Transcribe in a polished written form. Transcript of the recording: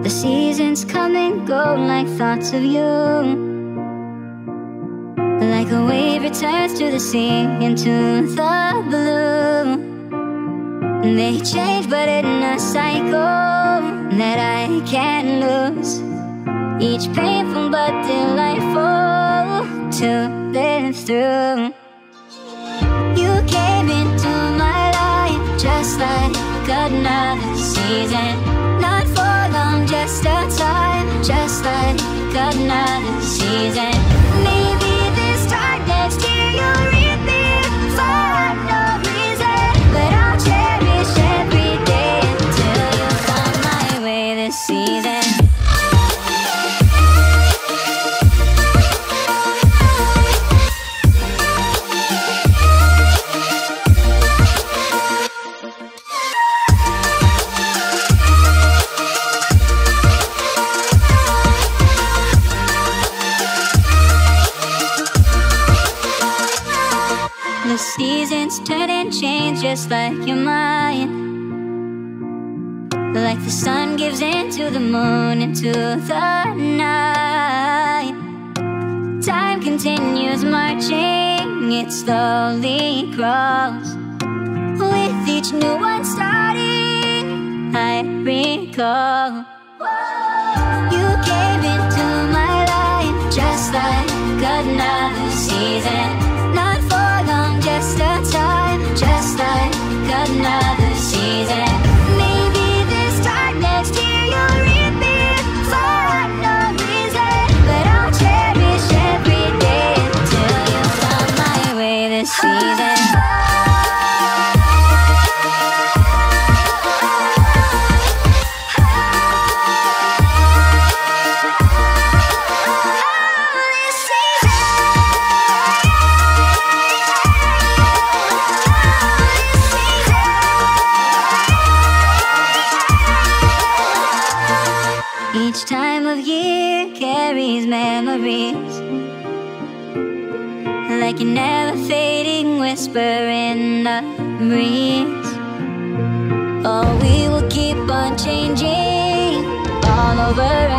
The seasons come and go like thoughts of you. Like a wave returns to the sea, into the blue. They change but in a cycle that I can't lose. Each painful but delightful to live through. You came into my life just like another season. Not for long, just a time, just like another season. Maybe this time next year you'll read me for no reason, but I'll cherish every day until you come my way this season. The seasons turn and change just like your mind. Like the sun gives into the moon, into the night. Time continues marching, it slowly crawls. With each new one starting, I recall. You came into my life just like another season. Not for long, just a time, just like another season. Maybe this time next year you'll read me for no reason, but I'll cherish every day until you come my way this season. Each time of year carries memories, like a never fading whisper in the breeze. Oh, we will keep on changing all over